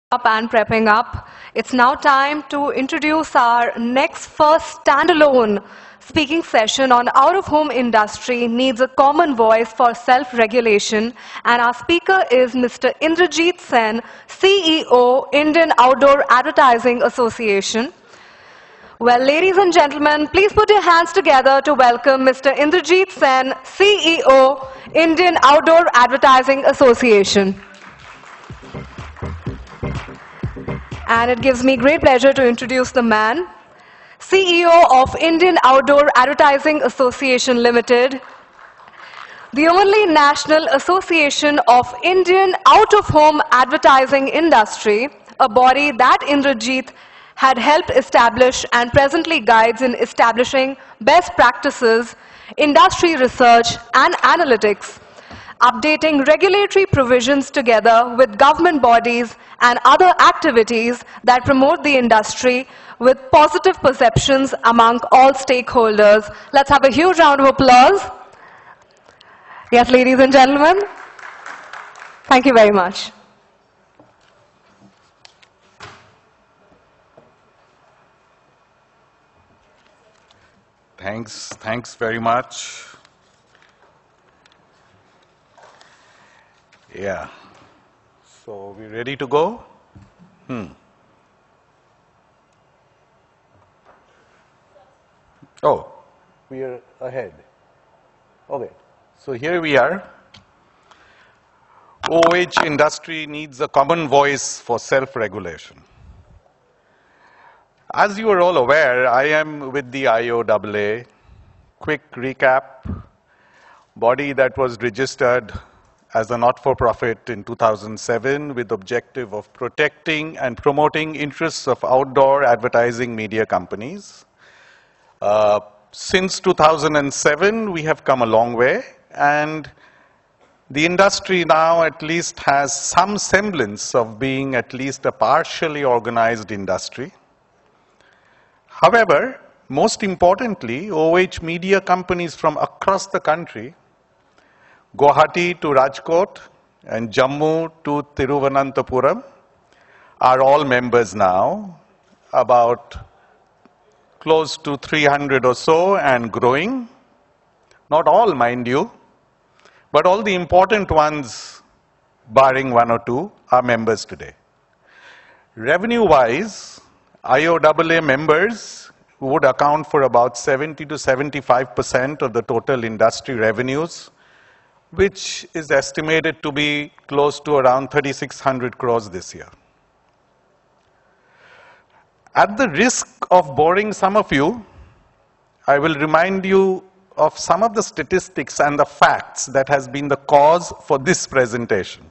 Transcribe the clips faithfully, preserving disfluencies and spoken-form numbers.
Up and prepping up. It's now time to introduce our next first standalone speaking session on out-of-home industry needs a common voice for self-regulation, and our speaker is Mister Indrajit Sen, C E O, Indian Outdoor Advertising Association. Well, ladies and gentlemen, please put your hands together to welcome Mister Indrajit Sen, C E O, Indian Outdoor Advertising Association. And it gives me great pleasure to introduce the man, C E O of Indian Outdoor Advertising Association Limited, the only national association of Indian out-of-home advertising industry, a body that Indrajit had helped establish and presently guides in establishing best practices, industry research and analytics, updating regulatory provisions together with government bodies and other activities that promote the industry with positive perceptions among all stakeholders. Let's have a huge round of applause. Yes, ladies and gentlemen, thank you very much. Thanks, thanks very much. Yeah. So, we ready to go? Hmm. Oh, we are ahead. Okay. So, here we are. O H industry needs a common voice for self-regulation. As you are all aware, I am with the I O A A. Quick recap, body that was registered as a not-for-profit in two thousand seven with the objective of protecting and promoting interests of outdoor advertising media companies. Uh, since two thousand seven, we have come a long way, and the industry now at least has some semblance of being at least a partially organized industry. However, most importantly, O H media companies from across the country, Guwahati to Rajkot and Jammu to Thiruvananthapuram, are all members now, about close to three hundred or so and growing. Not all, mind you, but all the important ones, barring one or two, are members today. Revenue-wise, I O A A members would account for about seventy to seventy-five percent of the total industry revenues, which is estimated to be close to around thirty-six hundred crores this year. At the risk of boring some of you, I will remind you of some of the statistics and the facts that has been the cause for this presentation.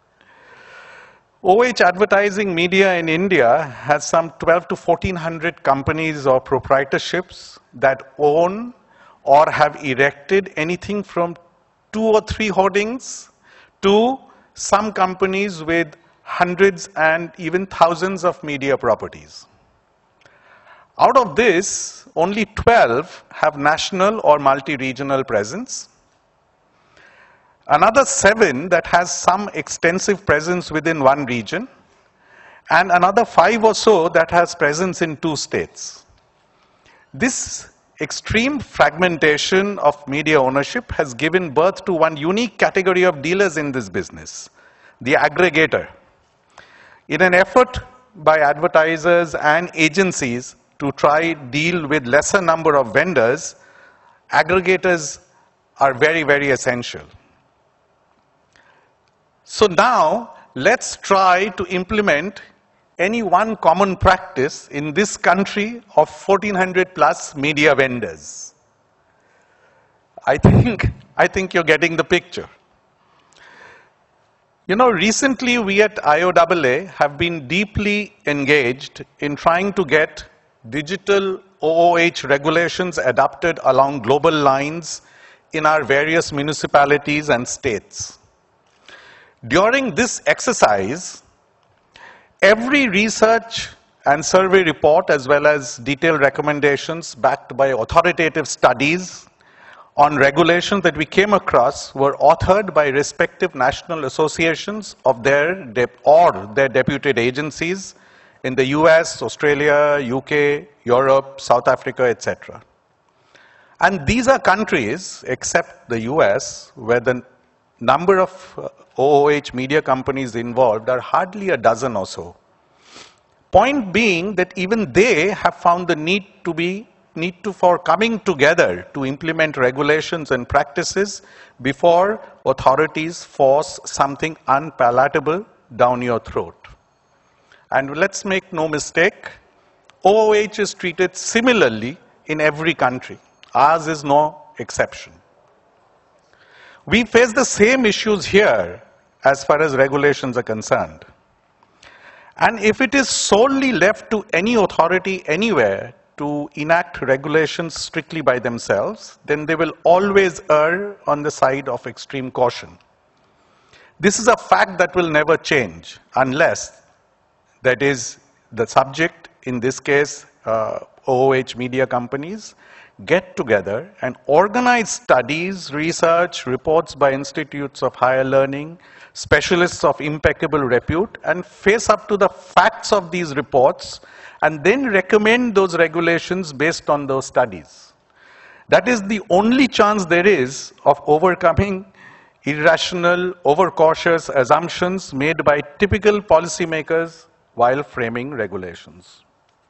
O H advertising media in India has some twelve to fourteen hundred companies or proprietorships that own or have erected anything from two or three hoardings to some companies with hundreds and even thousands of media properties. Out of this, only twelve have national or multi-regional presence. Another seven that has some extensive presence within one region, and another five or so that has presence in two states. This extreme fragmentation of media ownership has given birth to one unique category of dealers in this business, the aggregator. In an effort by advertisers and agencies to try deal with lesser number of vendors, aggregators are very, very essential. So now, let's try to implement any one common practice in this country of fourteen hundred plus media vendors. I think, I think you're getting the picture. You know, recently we at I O A A have been deeply engaged in trying to get digital O O H regulations adopted along global lines in our various municipalities and states. During this exercise, every research and survey report, as well as detailed recommendations backed by authoritative studies on regulations that we came across were authored by respective national associations of their dep- or their deputed agencies in the U S, Australia, U K, Europe, South Africa, et cetera. And these are countries, except the U S, where the number of uh, O O H media companies involved are hardly a dozen or so. Point being that even they have found the need to be need to for coming together to implement regulations and practices before authorities force something unpalatable down your throat. And let's make no mistake, O O H is treated similarly in every country. Ours is no exception. We face the same issues here as far as regulations are concerned. And if it is solely left to any authority anywhere to enact regulations strictly by themselves, then they will always err on the side of extreme caution. This is a fact that will never change unless, that is, the subject, in this case, uh, O O H media companies, get together and organize studies, research, reports by institutes of higher learning, specialists of impeccable repute, and face up to the facts of these reports and then recommend those regulations based on those studies. That is the only chance there is of overcoming irrational, overcautious assumptions made by typical policymakers while framing regulations.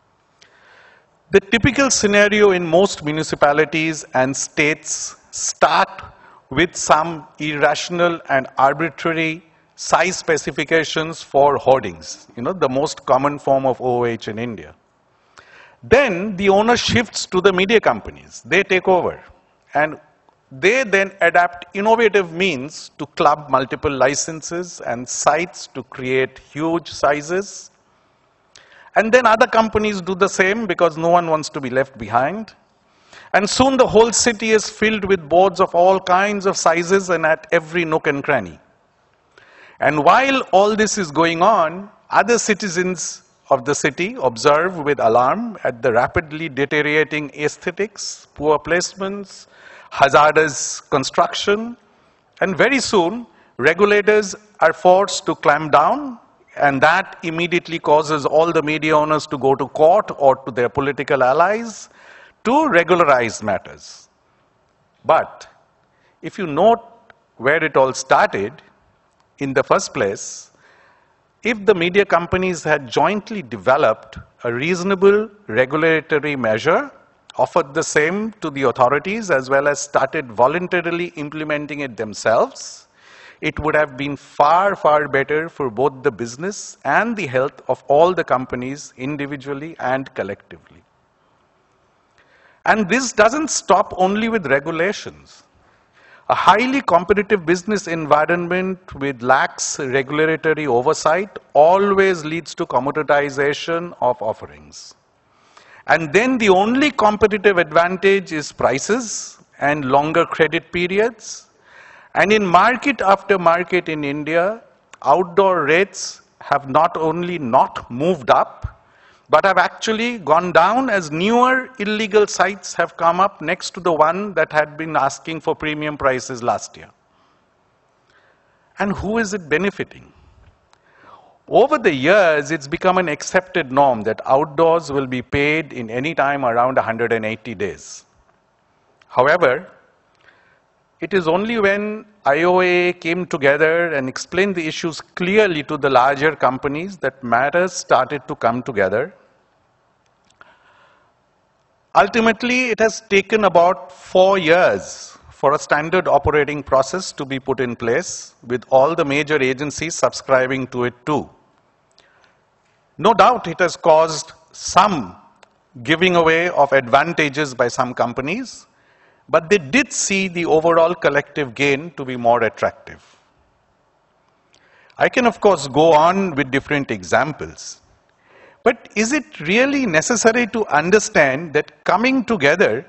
The typical scenario in most municipalities and states start with some irrational and arbitrary size specifications for hoardings, you know, the most common form of O O H in India. Then the owner shifts to the media companies. They take over. And they then adapt innovative means to club multiple licenses and sites to create huge sizes. And then other companies do the same because no one wants to be left behind. And soon the whole city is filled with boards of all kinds of sizes and at every nook and cranny. And while all this is going on, other citizens of the city observe with alarm at the rapidly deteriorating aesthetics, poor placements, hazardous construction, and very soon regulators are forced to clamp down, and that immediately causes all the media owners to go to court or to their political allies to regularize matters. But if you note where it all started, in the first place, if the media companies had jointly developed a reasonable regulatory measure, offered the same to the authorities as well as started voluntarily implementing it themselves, it would have been far, far better for both the business and the health of all the companies individually and collectively. And this doesn't stop only with regulations. A highly competitive business environment with lax regulatory oversight always leads to commoditization of offerings. And then the only competitive advantage is prices and longer credit periods. And in market after market in India, outdoor rates have not only not moved up, but have actually gone down as newer illegal sites have come up next to the one that had been asking for premium prices last year. And who is it benefiting? Over the years, it's become an accepted norm that outdoors will be paid in any time around one hundred eighty days. However, it is only when I O A came together and explained the issues clearly to the larger companies that matters started to come together. Ultimately, it has taken about four years for a standard operating process to be put in place, with all the major agencies subscribing to it too. No doubt it has caused some giving away of advantages by some companies, but they did see the overall collective gain to be more attractive. I can, of course, go on with different examples. But is it really necessary to understand that coming together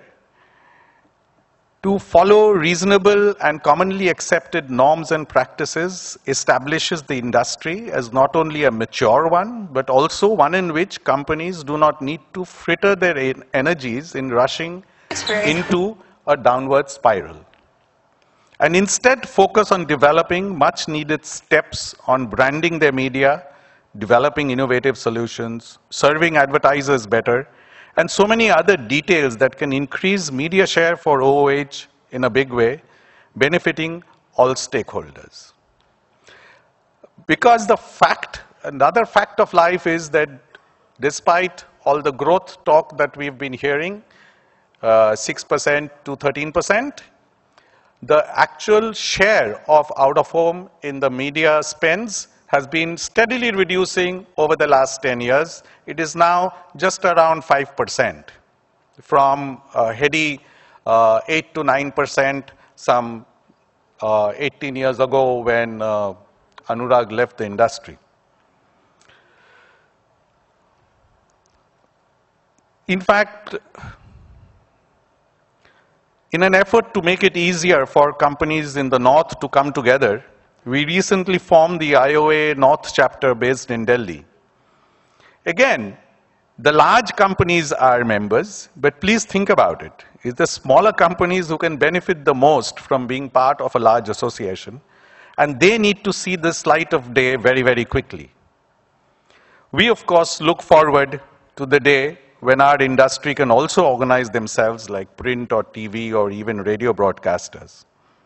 to follow reasonable and commonly accepted norms and practices establishes the industry as not only a mature one, but also one in which companies do not need to fritter their energies in rushing into a downward spiral. And instead focus on developing much needed steps on branding their media, developing innovative solutions, serving advertisers better, and so many other details that can increase media share for O O H in a big way, benefiting all stakeholders. Because the fact, another fact of life is that despite all the growth talk that we've been hearing, uh, six percent to thirteen percent, the actual share of out-of-home in the media spends has been steadily reducing over the last ten years. It is now just around five percent from a heady uh, eight to nine percent some uh, eighteen years ago when uh, Anurag left the industry. In fact, in an effort to make it easier for companies in the north to come together, we recently formed the I O A North chapter based in Delhi. Again, the large companies are members, but please think about it. It's the smaller companies who can benefit the most from being part of a large association, and they need to see this light of day very, very quickly. We, of course, look forward to the day when our industry can also organize themselves like print or T V or even radio broadcasters.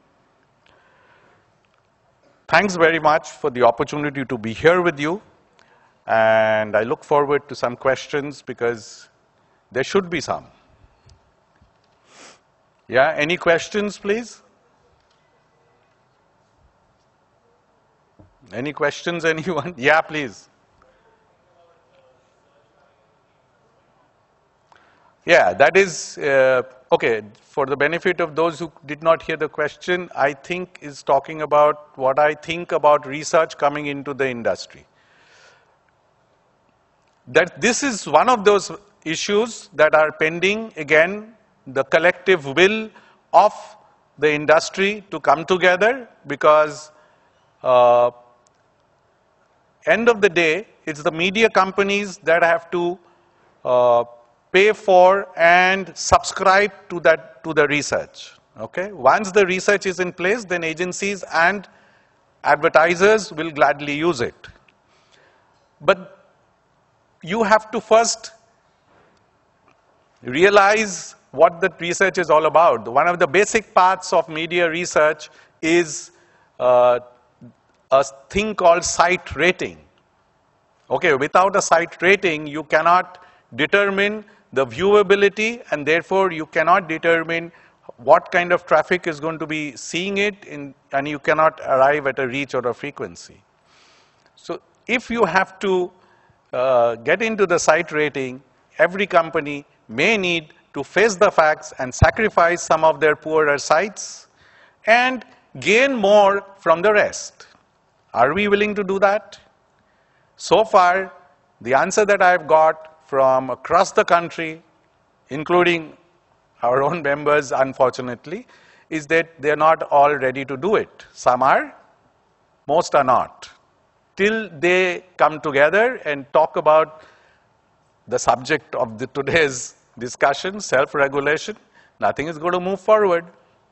Thanks very much for the opportunity to be here with you, and I look forward to some questions because there should be some. Yeah, any questions, please? Any questions, anyone? Yeah, please. Yeah, that is, uh, okay, for the benefit of those who did not hear the question, I think is talking about what I think about research coming into the industry. That this is one of those issues that are pending, again, the collective will of the industry to come together, because uh, end of the day, it's the media companies that have to uh, pay for and subscribe to that, to the research. Okay? Once the research is in place, then agencies and advertisers will gladly use it. But you have to first realize what the research is all about. One of the basic parts of media research is uh, a thing called site rating. Okay, without a site rating, you cannot determine the viewability, and therefore you cannot determine what kind of traffic is going to be seeing it, in, and you cannot arrive at a reach or a frequency. So if you have to uh, get into the site rating, every company may need to face the facts and sacrifice some of their poorer sites and gain more from the rest. Are we willing to do that? So far, the answer that I've got from across the country, including our own members, unfortunately, is that they're not all ready to do it. Some are, most are not. Till they come together and talk about the subject of the today's discussion, self-regulation, nothing is going to move forward.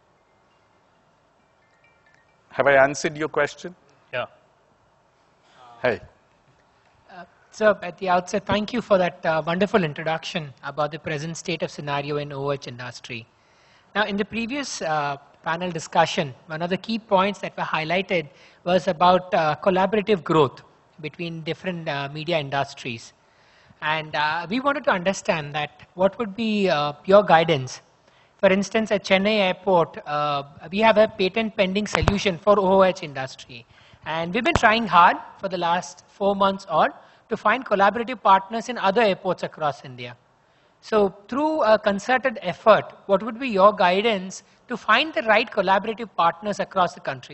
Have I answered your question? Yeah. Hey. So at the outset, thank you for that uh, wonderful introduction about the present state of scenario in O O H industry. Now, in the previous uh, panel discussion, one of the key points that were highlighted was about uh, collaborative growth between different uh, media industries. And uh, we wanted to understand that what would be uh, your guidance. For instance, at Chennai Airport, uh, we have a patent pending solution for O O H industry. And we've been trying hard for the last four months or to find collaborative partners in other airports across India. So through a concerted effort, what would be your guidance to find the right collaborative partners across the country?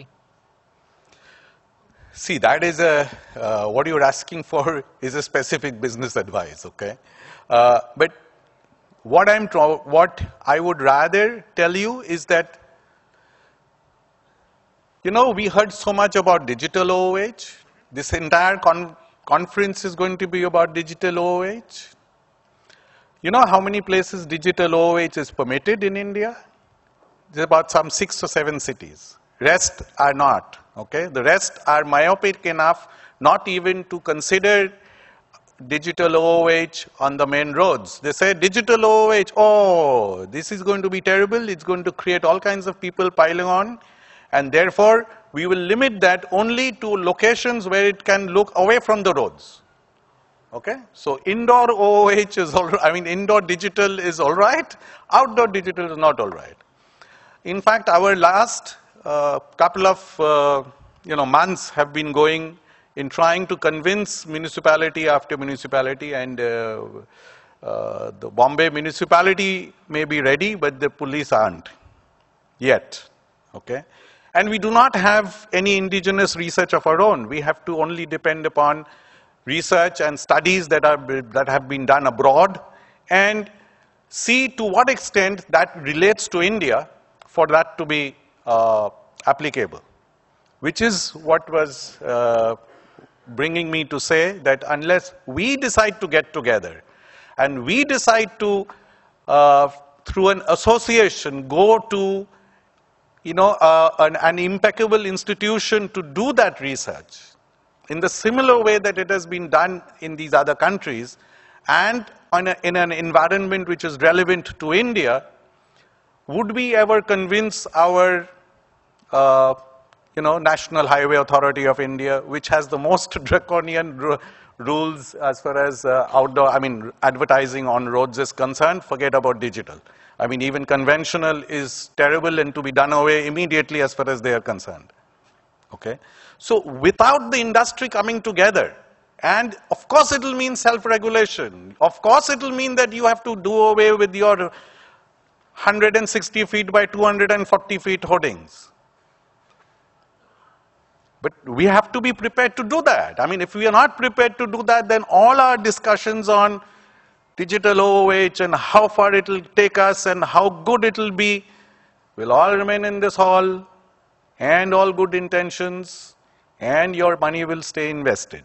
See, that is a, uh, what you're asking for is a specific business advice, okay? Uh, but what, I'm what I would rather tell you is that, you know, we heard so much about digital O O H. This entire con conference is going to be about digital O O H. You know how many places digital O O H is permitted in India? There's about some six or seven cities. Rest are not. Okay, the rest are myopic enough not even to consider digital O O H on the main roads. They say digital O O H, oh, this is going to be terrible. It's going to create all kinds of people piling on, and therefore we will limit that only to locations where it can look away from the roads. Okay, so indoor O O H is all right. I mean, indoor digital is all right. Outdoor digital is not all right. In fact, our last uh, couple of uh, you know months have been going in trying to convince municipality after municipality, and uh, uh, the Bombay municipality may be ready, but the police aren't yet. Okay, and we do not have any indigenous research of our own. We have to only depend upon research and studies that are that have been done abroad, and see to what extent that relates to India for that to be uh, applicable, which is what was uh, bringing me to say that unless we decide to get together and we decide to, uh, through an association, go to you know, uh, an, an impeccable institution to do that research in the similar way that it has been done in these other countries, and on a, in an environment which is relevant to India, would we ever convince our uh, you know, National Highway Authority of India, which has the most draconian r rules as far as uh, outdoor, I mean, advertising on roads is concerned? Forget about digital. I mean, even conventional is terrible and to be done away immediately as far as they are concerned. Okay? So without the industry coming together, and of course it will mean self-regulation. Of course it will mean that you have to do away with your one hundred sixty feet by two hundred forty feet hoardings. But we have to be prepared to do that. I mean, if we are not prepared to do that, then all our discussions on digital O O H and how far it will take us and how good it will be will all remain in this hall, and all good intentions, and your money will stay invested.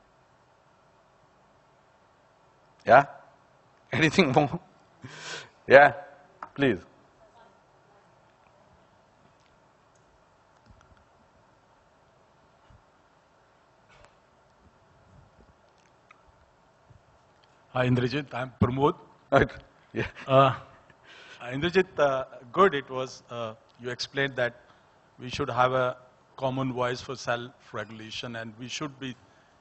Yeah? Anything more? Yeah, please. Hi, Indrajit. I'm Pramod. Yeah. Uh, Indrajit, uh, good. It was, uh, you explained that we should have a common voice for self-regulation, and we should be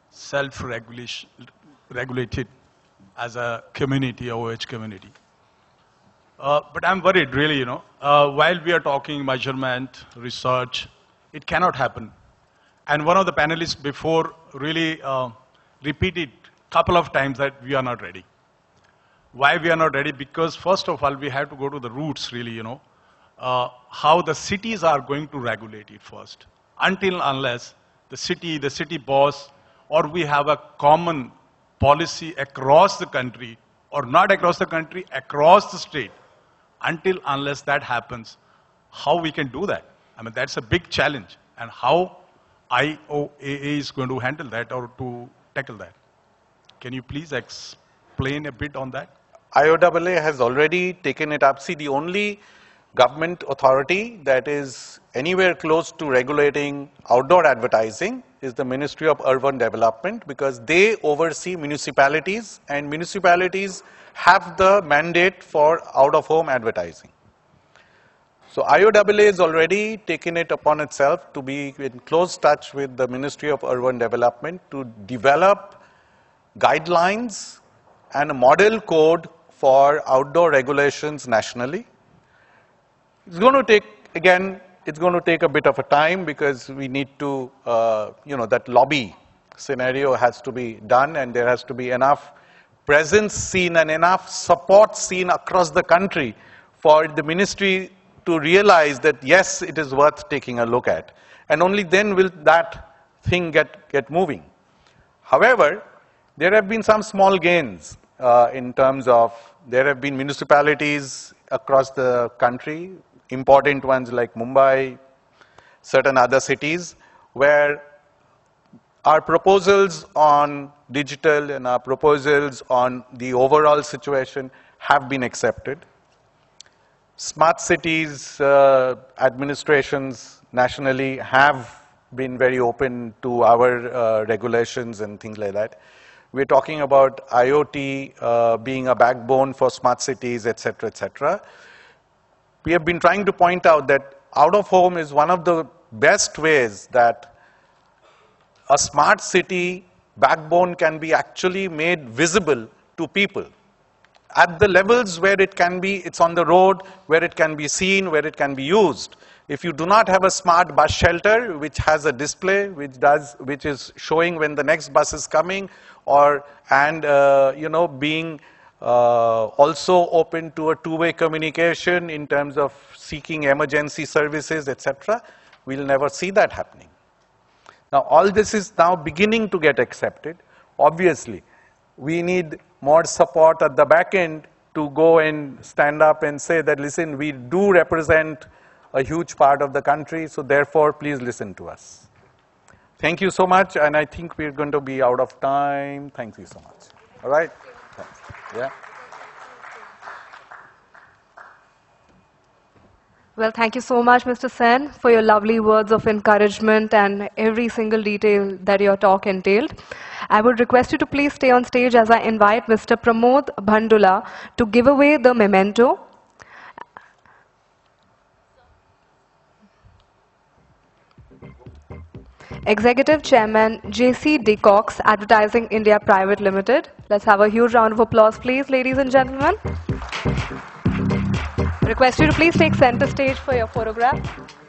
self-regulated as a community, O H community. Uh, but I'm worried, really, you know. Uh, while we are talking measurement, research, it cannot happen. And one of the panelists before really uh, repeated couple of times that we are not ready. Why we are not ready? Because first of all, we have to go to the roots, really, you know, uh, how the cities are going to regulate it first. Until unless the city, the city boss, or we have a common policy across the country, or not across the country, across the state, until unless that happens, how we can do that? I mean, that's a big challenge. And how I O A A is going to handle that or to tackle that? Can you please explain a bit on that? I O A A has already taken it up. See, the only government authority that is anywhere close to regulating outdoor advertising is the Ministry of Urban Development, because they oversee municipalities, and municipalities have the mandate for out-of-home advertising. So I O A A has already taken it upon itself to be in close touch with the Ministry of Urban Development to develop guidelines and a model code for outdoor regulations nationally. It's going to take, again, it's going to take a bit of a time, because we need to, uh, you know, that lobby scenario has to be done, and there has to be enough presence seen and enough support seen across the country for the ministry to realize that, yes, it is worth taking a look at. And only then will that thing get, get moving. However, there have been some small gains uh, in terms of, there have been municipalities across the country, important ones like Mumbai, certain other cities, where our proposals on digital and our proposals on the overall situation have been accepted. Smart cities uh, administrations nationally have been very open to our uh, regulations and things like that. We're talking about IoT uh, being a backbone for smart cities, et cetera, et cetera. We have been trying to point out that out of home is one of the best ways that a smart city backbone can be actually made visible to people. At the levels where it can be, it's on the road, where it can be seen, where it can be used. If you do not have a smart bus shelter, which has a display, which does, which is showing when the next bus is coming, or, and, uh, you know, being uh, also open to a two-way communication in terms of seeking emergency services, et cetera, we'll never see that happening. Now, all this is now beginning to get accepted. Obviously, we need more support at the back end to go and stand up and say that, listen, we do represent a huge part of the country, so therefore, please listen to us. Thank you so much, and I think we're going to be out of time. Thank you so much. All right? Thanks. Yeah. Well, thank you so much, Mister Sen, for your lovely words of encouragement and every single detail that your talk entailed. I would request you to please stay on stage as I invite Mister Pramod Bhandula to give away the memento. Executive Chairman J C Decox, Advertising India Private Limited. Let's have a huge round of applause, please, ladies and gentlemen. Request you to please take center stage for your photograph.